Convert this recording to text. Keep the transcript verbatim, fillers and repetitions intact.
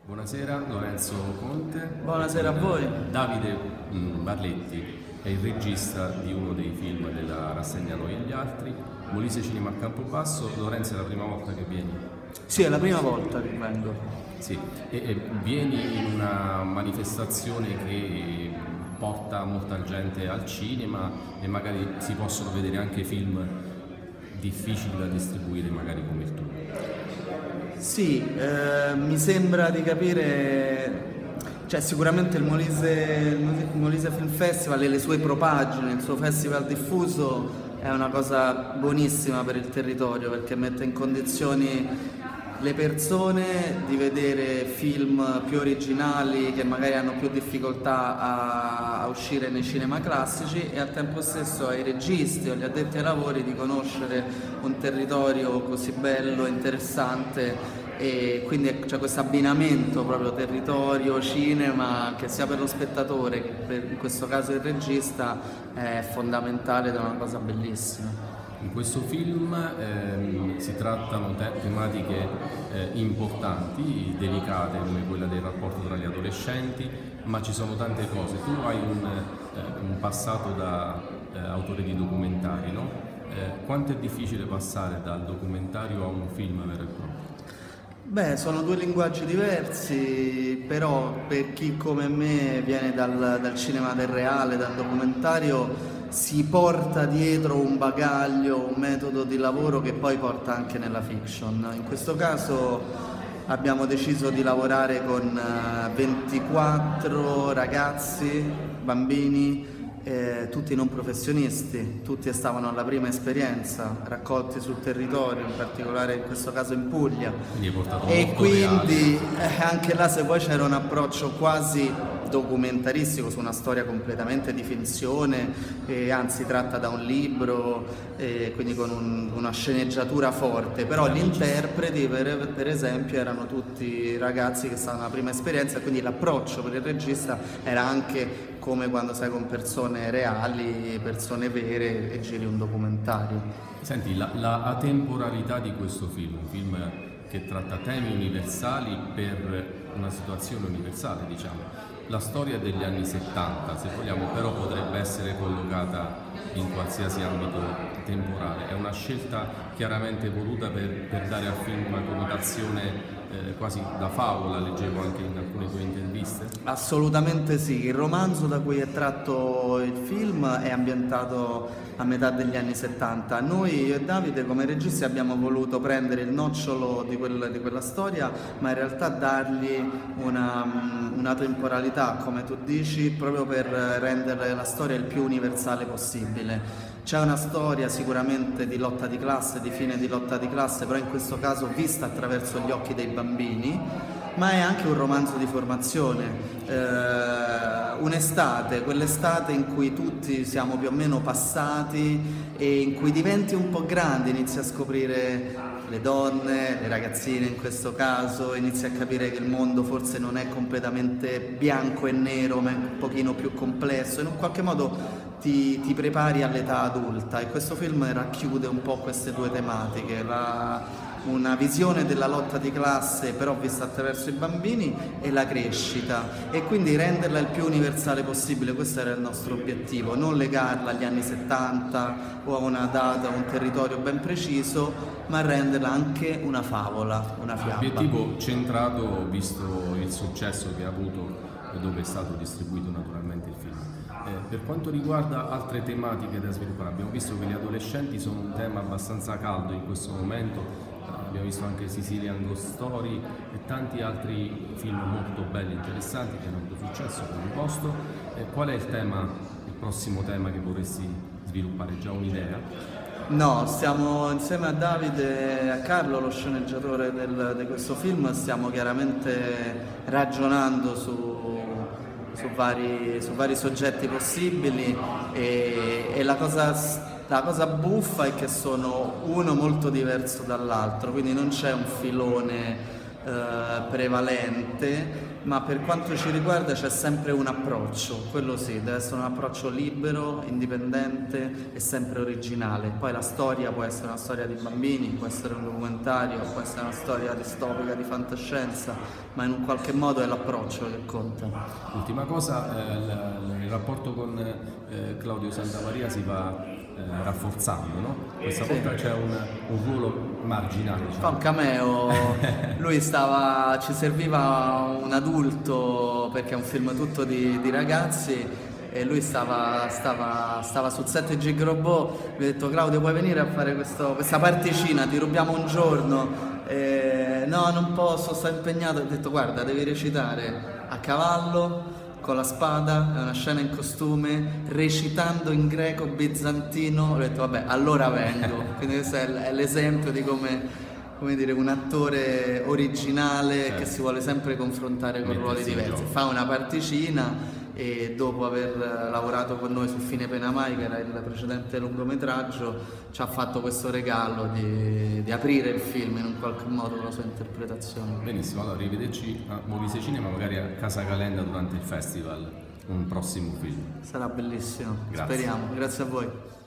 Buonasera Lorenzo Conte. Buonasera a voi. Davide mm, Barletti è il regista di uno dei film della rassegna Noi e gli altri, Molise Cinema a Campobasso. Lorenzo, è la prima volta che vieni? Sì, è la prima volta che vengo. Sì, e, e vieni in una manifestazione che porta molta gente al cinema e magari si possono vedere anche film difficili da distribuire, magari come il tuo. Sì, eh, mi sembra di capire, cioè sicuramente il Molise, il Molise Film Festival e le sue propagine, il suo festival diffuso è una cosa buonissima per il territorio perché mette in condizioni le persone di vedere film più originali che magari hanno più difficoltà a, a uscire nei cinema classici e al tempo stesso ai registi o agli addetti ai lavori di conoscere un territorio così bello, interessante, e quindi c'è questo abbinamento proprio territorio-cinema che sia per lo spettatore che per, in questo caso il regista è fondamentale ed è una cosa bellissima. In questo film ehm, si trattano te- tematiche eh, importanti, delicate come quella del rapporto tra gli adolescenti, ma ci sono tante cose. Tu hai un, eh, un passato da eh, autore di documentari, no? Eh, quanto è difficile passare dal documentario a un film vero e proprio? Beh, sono due linguaggi diversi, però per chi come me viene dal, dal cinema del reale, dal documentario, si porta dietro un bagaglio, un metodo di lavoro che poi porta anche nella fiction. In questo caso abbiamo deciso di lavorare con ventiquattro ragazzi, bambini, eh, tutti non professionisti, tutti stavano alla prima esperienza, raccolti sul territorio, in particolare in questo caso in Puglia. Quindi hai portato E molto quindi eh, anche là se poi c'era un approccio quasi documentaristico su una storia completamente di finzione, eh, anzi tratta da un libro, eh, quindi con un, una sceneggiatura forte, però gli interpreti per, per esempio erano tutti ragazzi che stavano alla prima esperienza, quindi l'approccio per il regista era anche come quando sei con persone reali, persone vere e giri un documentario. Senti, la, la atemporalità di questo film, un film che tratta temi universali per una situazione universale, diciamo. La storia degli anni settanta, se vogliamo, però potrebbe essere collocata in qualsiasi ambito temporale. È una scelta chiaramente voluta per, per dare al film una connotazione eh, quasi da favola, leggevo anche in alcune tue interviste. Assolutamente sì, il romanzo da cui è tratto il film è ambientato a metà degli anni settanta. Noi, io e Davide, come registi abbiamo voluto prendere il nocciolo di, quel, di quella storia, ma in realtà dargli una, una temporalità, come tu dici, proprio per rendere la storia il più universale possibile. C'è una storia sicuramente di lotta di classe, di fine di lotta di classe, però in questo caso vista attraverso gli occhi dei bambini, ma è anche un romanzo di formazione, eh, un'estate, quell'estate in cui tutti siamo più o meno passati e in cui diventi un po' grande, inizi a scoprire le donne, le ragazzine in questo caso, inizi a capire che il mondo forse non è completamente bianco e nero, ma è un pochino più complesso, in un qualche modo ti, ti prepari all'età adulta e questo film racchiude un po' queste due tematiche, la, una visione della lotta di classe però vista attraverso i bambini e la crescita e quindi renderla il più universale possibile, questo era il nostro obiettivo, non legarla agli anni settanta o a una data, a un territorio ben preciso, ma renderla anche una favola, una fiaba. Obiettivo centrato visto il successo che ha avuto e dove è stato distribuito naturalmente il film. Eh, per quanto riguarda altre tematiche da sviluppare, abbiamo visto che gli adolescenti sono un tema abbastanza caldo in questo momento. Abbiamo visto anche Sicilian Ghost Story e tanti altri film molto belli e interessanti che hanno avuto successo come il vostro. Eh, qual è il tema, il prossimo tema che vorresti sviluppare? Già un'idea? No, stiamo insieme a Davide e a Carlo, lo sceneggiatore del, di questo film, stiamo chiaramente ragionando su, su, vari, su vari soggetti possibili e, e la cosa... La cosa buffa è che sono uno molto diverso dall'altro, quindi non c'è un filone eh, prevalente, ma per quanto ci riguarda c'è sempre un approccio, quello sì, deve essere un approccio libero, indipendente e sempre originale. Poi la storia può essere una storia di bambini, può essere un documentario, può essere una storia distopica, di fantascienza, ma in un qualche modo è l'approccio che conta. Ultima cosa, eh, il, il rapporto con eh, Claudio Santamaria si va eh, rafforzando, no? Questa Sì. volta c'è un, un ruolo marginale, Fa un diciamo. cameo, lui stava, ci serviva un adulto perché è un film tutto di, di ragazzi e lui stava, stava, stava sul set di Gig Robot, mi ha detto Claudio puoi venire a fare questo, questa particina, ti rubiamo un giorno. E, no non posso, sto impegnato, ho detto guarda devi recitare a cavallo con la spada, è una scena in costume, recitando in greco bizantino, ho detto vabbè allora vengo, quindi questo è, è l'esempio di come come dire, un attore originale, certo, che si vuole sempre confrontare con ruoli diversi. Fa una particina e dopo aver lavorato con noi su Fine Pena Mai, che era il precedente lungometraggio, ci ha fatto questo regalo di, di aprire il film in un qualche modo con la sua interpretazione. Benissimo, allora arrivederci a Molise Cinema, magari a Casa Calenda durante il festival, un prossimo film. Sarà bellissimo, Grazie. Speriamo. Grazie a voi.